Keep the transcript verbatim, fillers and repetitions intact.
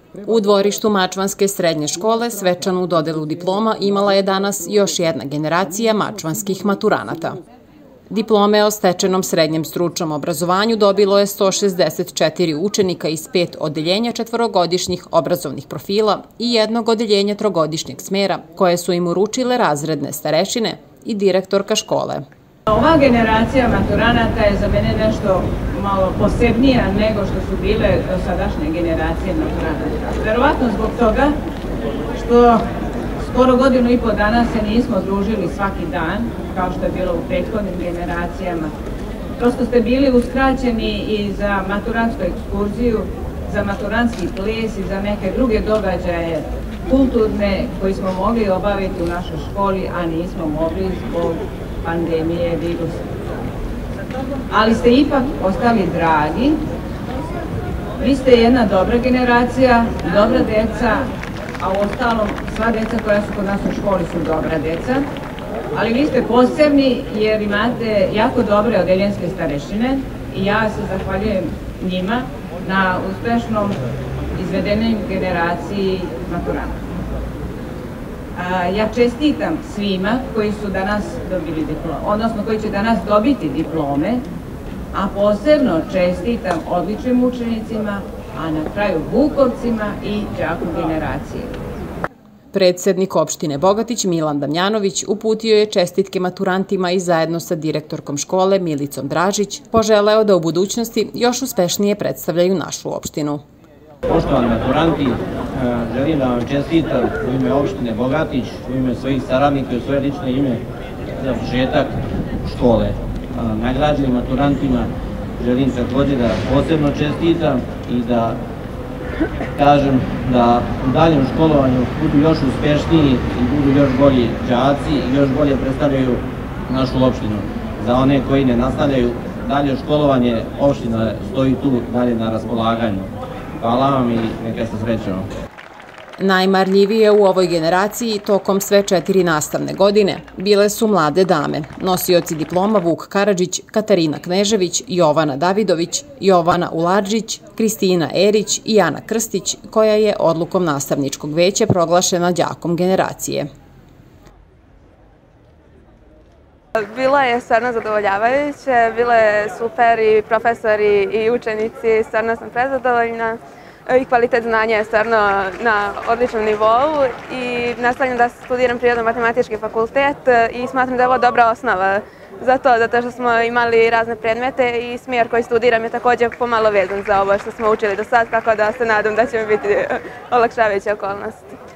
U dvorištu Mačvanske srednje škole svečanu dodelu diploma imala je danas još jedna generacija mačvanskih maturanata. Diplome o stečenom srednjem stručnom obrazovanju dobilo je sto šezdeset četiri učenika iz pet odeljenja četvorogodišnjih obrazovnih profila i jednog odeljenja trogodišnjeg smera, koje su im uručile razredne starešine i direktorka škole. Ova generacija maturanata je za mene nešto malo posebnija nego što su bile dosadašnje generacije maturanata. Verovatno zbog toga što skoro godinu i po dana se nismo družili svaki dan, kao što je bilo u prethodnim generacijama. Prosto ste bili uskraćeni i za maturantsku ekskurziju, za maturantski ples i za neke druge događaje kulturne koji smo mogli obaviti u našoj školi, a nismo mogli zbog pandemije virusa. Ali ste ipak ostali dragi. Vi ste jedna dobra generacija, dobra deca, a u ostalom sva deca koja su kod nas u školi su dobra deca, ali vi ste posebni jer imate jako dobre odeljenske starešine i ja se zahvaljujem njima na uspešnom izvedenoj generaciji maturanata. Ja čestitam svima koji su danas dobili diplome, odnosno koji će danas dobiti diplome, a posebno čestitam odličnim učenicima, a na kraju Vukovcima i đaku generacije. Predsednik opštine Bogatić Milan Damjanović uputio je čestitke maturantima i zajedno sa direktorkom škole Milicom Dražić poželeo da u budućnosti još uspešnije predstavljaju našu opštinu. Poštovani maturanti, želim da vam čestitam u ime opštine Bogatić, u ime svojih saradnika i u svoje lično ime za završetak škole. Nagrađenim maturantima želim također da posebno čestitam i da kažem da u daljem školovanju budu još uspešniji i budu još bolji đaci i još bolje predstavljaju našu opštinu. Za one koji ne nastavljaju dalje školovanje, opština stoji tu dalje na raspolaganju. Hvala vam i neka se srećemo. Najmarljivije u ovoj generaciji tokom sve četiri nastavne godine bile su mlade dame, nosioci diploma Vuk Karadžić, Katarina Knežević, Jovana Davidović, Jovana Ularđić, Kristina Erić i Ana Krstić, koja je odlukom nastavničkog veća proglašena đakom generacije. Bilo je stvarno zadovoljavajuće, bilo je super i profesori i učenici, stvarno sam prezadovoljna. I kvalitet znanja je stvarno na odličnom nivou i nastavljam da studiram Prirodno-matematički fakultet i smatram da je ovo dobra osnova za to, zato što smo imali razne predmete i smjer koji studiram je također pomalo vezan za ovo što smo učili do sad, tako da se nadam da će mi biti olakšavajuća okolnost.